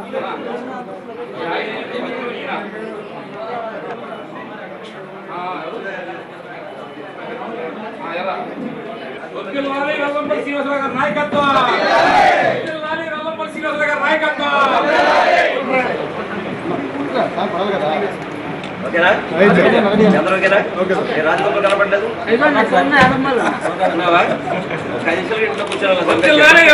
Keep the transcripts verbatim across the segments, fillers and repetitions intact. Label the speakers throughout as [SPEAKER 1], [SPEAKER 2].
[SPEAKER 1] ఓకేనా చంద్ర ఓకేనా రాజగోపాల్ కనపడలేదు ఐదు నిమిషాలు ఇంట్లో కూర్చోవాలి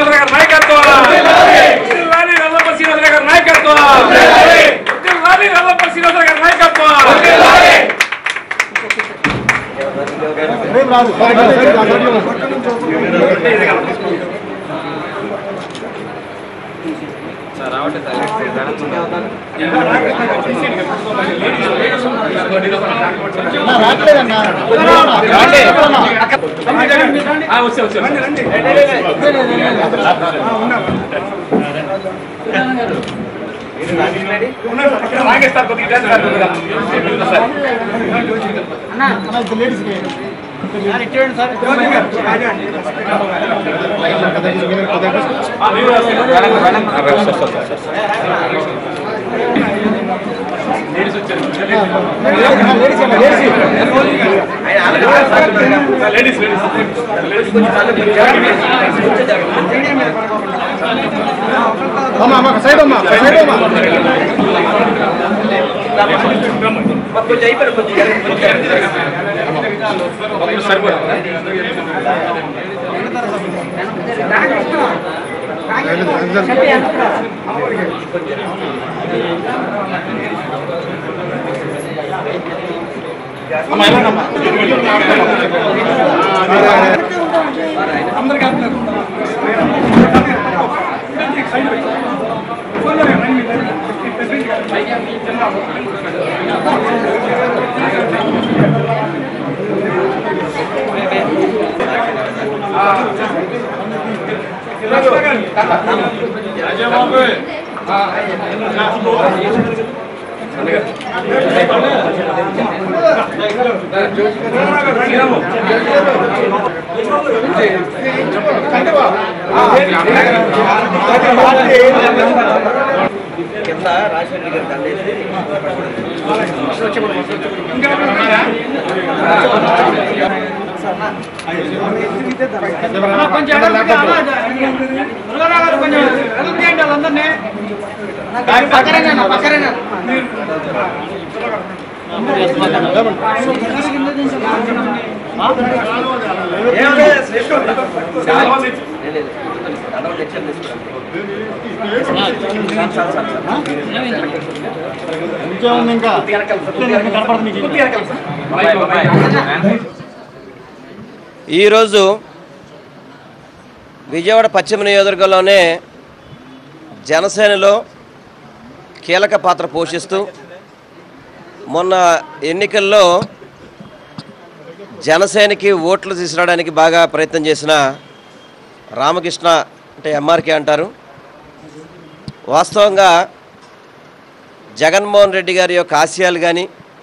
[SPEAKER 1] కింద రాజశేఖర్ గారు దండేసి ఈరోజు విజయవాడ పశ్చిమ నియోజకవర్గంలోనే జనసేనలో కీలక పాత్ర పోషిస్తూ మొన్న ఎన్నికల్లో జనసేనకి ఓట్లు తీసుకురావడానికి బాగా ప్రయత్నం చేసిన రామకృష్ణ అంటే ఎంఆర్కే అంటారు. వాస్తవంగా జగన్మోహన్ రెడ్డి గారి యొక్క ఆశయాలు కానీ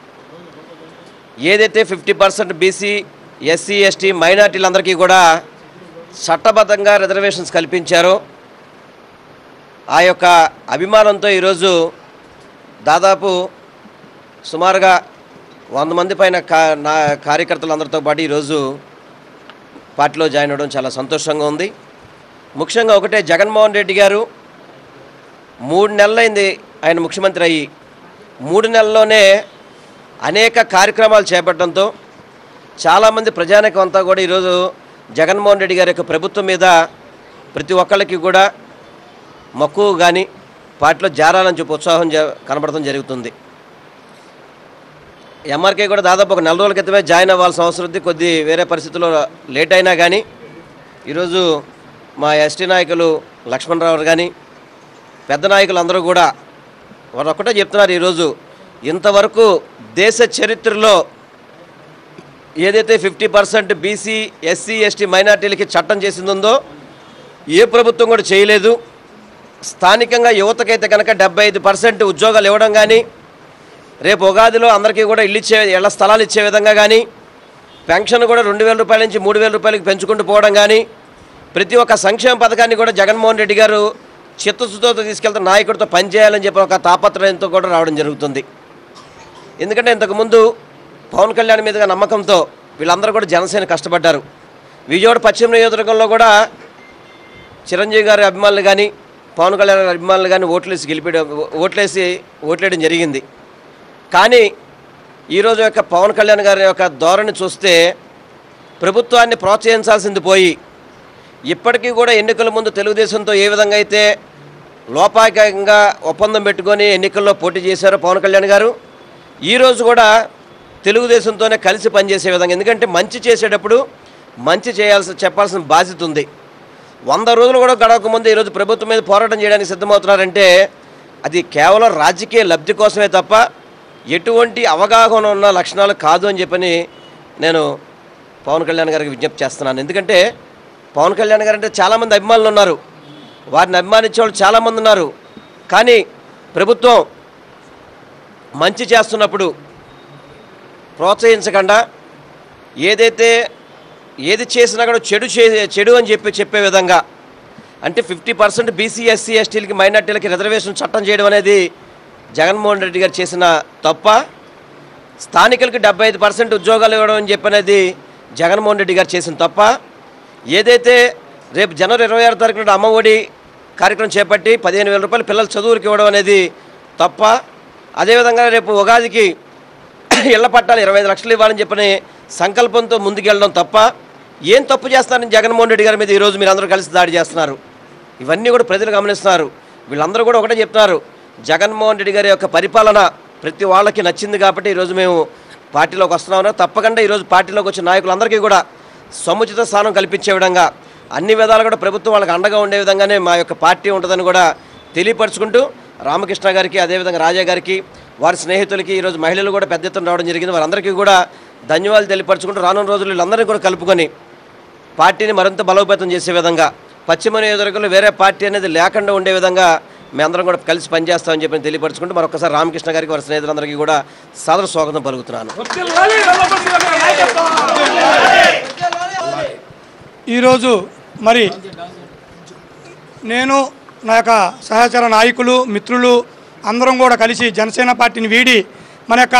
[SPEAKER 1] ఏదైతే fifty percent BC SC ST మైనార్టీలందరికీ కూడా చట్టబద్ధంగా రిజర్వేషన్స్ కల్పించారో ఆ యొక్క అభిమానంతో ఈరోజు దాదాపు సుమారుగా వంద మంది పైన కా నా కార్యకర్తలందరితో పాటు ఈరోజు పార్టీలో జాయిన్ అవ్వడం చాలా సంతోషంగా ఉంది. ముఖ్యంగా ఒకటే, జగన్మోహన్ రెడ్డి గారు మూడు నెలలైంది ఆయన ముఖ్యమంత్రి అయ్యి, మూడు నెలల్లోనే అనేక కార్యక్రమాలు చేపట్టడంతో చాలామంది ప్రజానికం అంతా కూడా ఈరోజు జగన్మోహన్ రెడ్డి గారి యొక్క ప్రభుత్వం మీద ప్రతి ఒక్కళ్ళకి కూడా మక్కువ కానీ పార్టీలో జారాలని చెప్పి ఉత్సాహం కనబడటం జరుగుతుంది. ఎంఆర్కే కూడా దాదాపు ఒక నెల రోజుల క్రితమే జాయిన్ అవ్వాల్సిన అవసరం ఉంది. కొద్ది వేరే పరిస్థితుల్లో లేట్ అయినా కానీ ఈరోజు మా ఎస్టీ నాయకులు లక్ష్మణరావు కానీ పెద్ద నాయకులు అందరూ కూడా వారు ఒక్కటే చెప్తున్నారు, ఈరోజు ఇంతవరకు దేశ చరిత్రలో ఏదైతే fifty percent BC SC ST మైనార్టీలకి చట్టం చేసిందో ఏ ప్రభుత్వం కూడా చేయలేదు. స్థానికంగా యువతకైతే కనుక డెబ్బై ఐదు పర్సెంట్ ఉద్యోగాలు ఇవ్వడం కానీ, రేపు ఉగాదిలో అందరికీ కూడా ఇల్లు ఇచ్చే ఇళ్ల స్థలాలు ఇచ్చే విధంగా కానీ, పెన్షన్ కూడా రెండు వేల రూపాయల నుంచి మూడు వేల రూపాయలకి పెంచుకుంటూ పోవడం కానీ, ప్రతి ఒక్క సంక్షేమ పథకాన్ని కూడా జగన్మోహన్ రెడ్డి గారు చిత్తశుద్ధితో తీసుకెళ్తే నాయకుడితో పనిచేయాలని చెప్పి ఒక తాపత్రయంతో కూడా రావడం జరుగుతుంది. ఎందుకంటే ఇంతకుముందు పవన్ కళ్యాణ్ మీదుగా నమ్మకంతో వీళ్ళందరూ కూడా జనసేన కష్టపడ్డారు. విజయవాడ పశ్చిమ నియోజకవర్గంలో కూడా చిరంజీవి గారి అభిమానులు కానీ పవన్ కళ్యాణ్ గారి అభిమానులు కానీ ఓట్లేసి గెలిపి ఓట్లేసి ఓట్లేయడం జరిగింది. కానీ ఈరోజు యొక్క పవన్ కళ్యాణ్ గారి యొక్క ధోరణి చూస్తే ప్రభుత్వాన్ని ప్రోత్సహించాల్సింది పోయి ఇప్పటికీ కూడా ఎన్నికల ముందు తెలుగుదేశంతో ఏ విధంగా అయితే లోపాయకంగా ఒప్పందం పెట్టుకొని ఎన్నికల్లో పోటీ చేశారో పవన్ కళ్యాణ్ గారు, ఈరోజు కూడా తెలుగుదేశంతోనే కలిసి పనిచేసే విధంగా, ఎందుకంటే మంచి చేసేటప్పుడు మంచి చేయాల్సి చెప్పాల్సిన బాధ్యత ఉంది. వంద రోజులు కూడా గడవక ముందు ఈరోజు ప్రభుత్వం మీద పోరాటం చేయడానికి సిద్ధమవుతున్నారంటే అది కేవలం రాజకీయ లబ్ధి కోసమే తప్ప ఎటువంటి అవగాహన ఉన్న లక్షణాలు కాదు అని చెప్పని నేను పవన్ కళ్యాణ్ గారికి విజ్ఞప్తి చేస్తున్నాను. ఎందుకంటే పవన్ కళ్యాణ్ గారు అంటే చాలామంది అభిమానులు ఉన్నారు, వారిని అభిమానించే వాళ్ళు చాలామంది ఉన్నారు. కానీ ప్రభుత్వం మంచి చేస్తున్నప్పుడు ప్రోత్సహించకుండా ఏదైతే ఏది చేసినా కూడా చెడు చే చెడు అని చెప్పి చెప్పే విధంగా, అంటే ఫిఫ్టీ పర్సెంట్ బీసీ ఎస్సీ ఎస్టీలకి మైనార్టీలకి రిజర్వేషన్ చట్టం చేయడం అనేది జగన్మోహన్ రెడ్డి గారు చేసిన తప్ప, స్థానికులకి డెబ్బై ఐదు పర్సెంట్ ఉద్యోగాలు ఇవ్వడం అని చెప్పనేది జగన్మోహన్ రెడ్డి గారు చేసిన తప్ప, ఏదైతే రేపు జనవరి ఇరవై ఆరు తారీఖున అమ్మ ఒడి కార్యక్రమం చేపట్టి పదిహేను వేల రూపాయలు పిల్లల చదువులకు ఇవ్వడం అనేది తప్ప, అదేవిధంగా రేపు ఉగాదికి ఇళ్ల పట్టాలు ఇరవై ఐదు లక్షలు ఇవ్వాలని చెప్పని సంకల్పంతో ముందుకెళ్ళడం తప్ప ఏం తప్పు చేస్తారని జగన్మోహన్ రెడ్డి గారి మీద ఈరోజు మీరు అందరూ కలిసి దాడి చేస్తున్నారు. ఇవన్నీ కూడా ప్రజలు గమనిస్తున్నారు. వీళ్ళందరూ కూడా ఒకటే చెప్తున్నారు, జగన్మోహన్ రెడ్డి గారి యొక్క పరిపాలన ప్రతి వాళ్ళకి నచ్చింది కాబట్టి ఈరోజు మేము పార్టీలోకి వస్తున్నామన్నా, తప్పకుండా ఈరోజు పార్టీలోకి వచ్చిన నాయకులందరికీ కూడా సముచిత స్థానం కల్పించే విధంగా అన్ని విధాలు కూడా ప్రభుత్వం వాళ్ళకి అండగా ఉండే విధంగానే మా యొక్క పార్టీ ఉంటుందని కూడా తెలియపరుచుకుంటూ రామకృష్ణ గారికి, అదేవిధంగా రాజా గారికి, వారి స్నేహితులకి, ఈరోజు మహిళలు కూడా పెద్ద ఎత్తున రావడం జరిగింది, వారందరికీ కూడా ధన్యవాదాలు తెలియపరచుకుంటూ రానున్న రోజులు వీళ్ళందరినీ కూడా కలుపుకొని పార్టీని మరింత బలోపేతం చేసే విధంగా, పశ్చిమ నియోజకవర్గంలో వేరే పార్టీ అనేది లేకుండా ఉండే విధంగా మేమందరం కూడా కలిసి పనిచేస్తామని చెప్పి తెలియపరచుకుంటూ మరొకసారి రామకృష్ణ గారికి, వారి స్నేహితులందరికీ కూడా సాదర స్వాగతం పలుకుతున్నాను.
[SPEAKER 2] ఈరోజు మరి నేను నా యొక్క సహచర నాయకులు, మిత్రులు అందరం కూడా కలిసి జనసేన పార్టీని వీడి మన యొక్క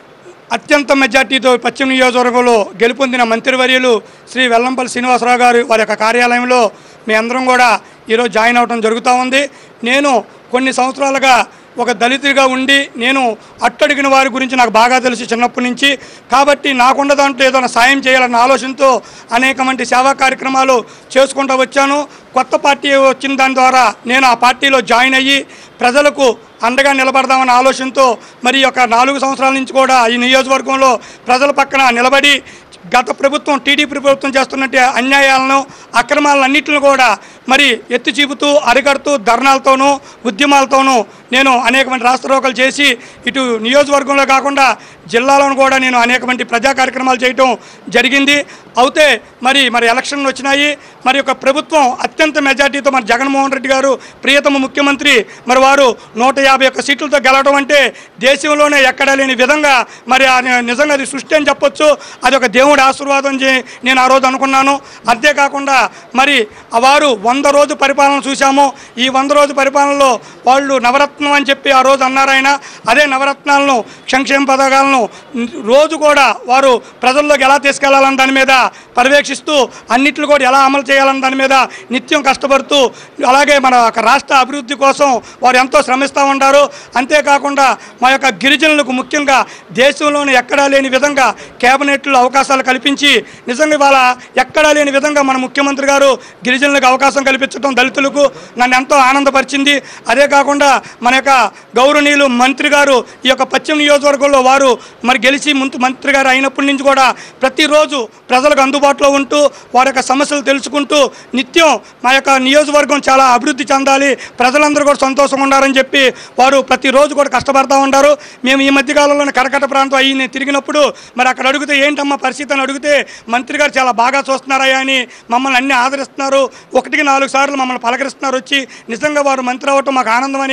[SPEAKER 2] అత్యంత మెజార్టీతో పశ్చిమ నియోజకవర్గంలో గెలుపొందిన మంత్రివర్యులు శ్రీ వెల్లంపల్లి శ్రీనివాసరావు గారు వారి యొక్క కార్యాలయంలో మీ అందరం కూడా ఈరోజు జాయిన్ అవ్వడం జరుగుతూ ఉంది. నేను కొన్ని సంవత్సరాలుగా ఒక దళితుడిగా ఉండి నేను అట్టడిగిన వారి గురించి నాకు బాగా తెలుసు చిన్నప్పటి నుంచి. కాబట్టి నాకున్న దాంట్లో ఏదైనా సాయం చేయాలన్న ఆలోచనతో అనేక మంది సేవా కార్యక్రమాలు చేసుకుంటూ వచ్చాను. కొత్త పార్టీ వచ్చిన దాని ద్వారా నేను ఆ పార్టీలో జాయిన్ అయ్యి ప్రజలకు అండగా నిలబడదామన్న ఆలోచనతో మరి ఒక నాలుగు సంవత్సరాల నుంచి కూడా ఈ నియోజకవర్గంలో ప్రజల పక్కన నిలబడి గత ప్రభుత్వం టీడీపీ ప్రభుత్వం చేస్తున్నట్టు అన్యాయాలను, అక్రమాలను అన్నింటిని కూడా మరి ఎత్తి చూపుతూ అరికడుతూ ధర్నాలతోనూ ఉద్యమాలతోనూ నేను అనేక మంది రాష్ట్రరోకలు చేసి ఇటు నియోజకవర్గంలో కాకుండా జిల్లాలోనూ కూడా నేను అనేక మంది ప్రజా కార్యక్రమాలు చేయటం జరిగింది. అయితే మరి మరి ఎలక్షన్లు వచ్చినాయి. మరి ఒక ప్రభుత్వం అత్యంత మెజార్టీతో మరి జగన్మోహన్ రెడ్డి గారు ప్రియతమ ముఖ్యమంత్రి మరి వారు నూట యాభై ఒక్క సీట్లతో గెలవడం అంటే దేశంలోనే ఎక్కడా లేని విధంగా మరి నిజంగా అది సృష్టి అని చెప్పొచ్చు. అది ఒక దేవుడి ఆశీర్వాదం నేను ఆ రోజు అనుకున్నాను. అంతేకాకుండా మరి వారు వంద రోజు పరిపాలన చూశాము. ఈ వంద రోజు పరిపాలనలో వాళ్ళు నవరత్నం అని చెప్పి ఆ రోజు అన్నారు ఆయన. అదే నవరత్నాలను, సంక్షేమ పథకాలను రోజు కూడా వారు ప్రజల్లోకి ఎలా తీసుకెళ్లాలని దాని మీద పర్యవేక్షిస్తూ అన్నిట్లు కూడా ఎలా అమలు చేయాలని దాని మీద నిత్యం కష్టపడుతూ అలాగే మన రాష్ట్ర అభివృద్ధి కోసం వారు ఎంతో శ్రమిస్తూ ఉంటారు. అంతేకాకుండా మా యొక్క గిరిజనులకు ముఖ్యంగా దేశంలోనే ఎక్కడా లేని విధంగా కేబినెట్లో అవకాశాలు కల్పించి నిజంగా ఇవాళ ఎక్కడా లేని విధంగా మన ముఖ్యమంత్రి గారు గిరిజనులకు అవకాశం కల్పించడం దళితులకు నన్ను ఎంతో ఆనందపరిచింది. అదే కాకుండా మన యొక్క గౌరవనీయులు మంత్రి గారు ఈ యొక్క పశ్చిమ నియోజకవర్గంలో వారు మరి గెలిచి ముందు మంత్రి గారు అయినప్పటి నుంచి కూడా ప్రతిరోజు ప్రజలకు అందుబాటులో ఉంటూ వారి యొక్క సమస్యలు తెలుసుకుంటూ నిత్యం మా యొక్క నియోజకవర్గం చాలా అభివృద్ధి చెందాలి, ప్రజలందరూ కూడా సంతోషంగా ఉండాలని చెప్పి వారు ప్రతిరోజు కూడా కష్టపడుతూ ఉంటారు. మేము ఈ మధ్యకాలంలోనే కరకట్ట ప్రాంతం అయ్యి నేను తిరిగినప్పుడు మరి అక్కడ అడిగితే ఏంటమ్మా పరిస్థితి అని అడిగితే మంత్రి గారు చాలా బాగా చూస్తున్నారయ్యా అని మమ్మల్ని అన్ని ఆదరిస్తున్నారు. ఒకటికి నాలుగు సార్లు మమ్మల్ని పలకరిస్తున్నారు వచ్చి. నిజంగా వారు మంత్రి అవ్వటం మాకు ఆనందం అని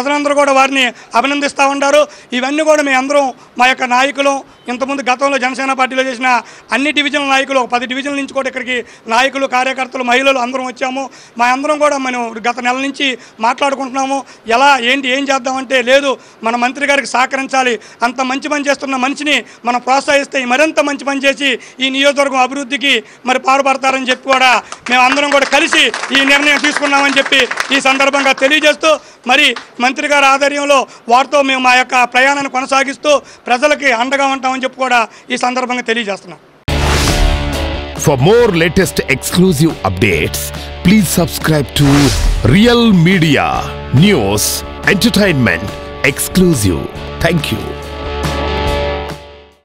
[SPEAKER 2] ప్రజలందరూ కూడా వారిని అభినందిస్తూ ఉంటారు. ఇవన్నీ కూడా మీ అందరం మా యొక్క నాయకులు ఇంతకుముందు గతంలో జనసేన పార్టీలో చేసిన అన్ని డివిజనల్ నాయకులు ఒక పది డివిజన్ల నుంచి కూడా ఇక్కడికి నాయకులు కార్యకర్తలు మహిళలు అందరం వచ్చాము. మా అందరం కూడా మనం గత నెల నుంచి మాట్లాడుకుంటున్నాము. ఎలా ఏంటి ఏం చేద్దామంటే లేదు మన మంత్రి గారికి సహకరించాలి, అంత మంచి పని చేస్తున్న మనిషిని మనం ప్రోత్సహిస్తే మరింత మంచి పని చేసి ఈ నియోజకవర్గం అభివృద్ధికి మరి పాటుపడతారని చెప్పి కూడా మేము అందరం కూడా కలిసి ఈ నిర్ణయం తీసుకున్నామని చెప్పి ఈ సందర్భంగా తెలియజేస్తూ మరి మంత్రి గారి ఆధ్వర్యంలో వారితో మేము మా యొక్క ప్రయాణాన్ని కొనసాగిస్తూ ప్రజలకి అండగా ఉంటామని చెప్పి కూడా ఈ సందర్భంగా తెలియజేస్తున్నాం.
[SPEAKER 3] For more latest exclusive updates, please subscribe to Real Media News Entertainment Exclusive. Thank you.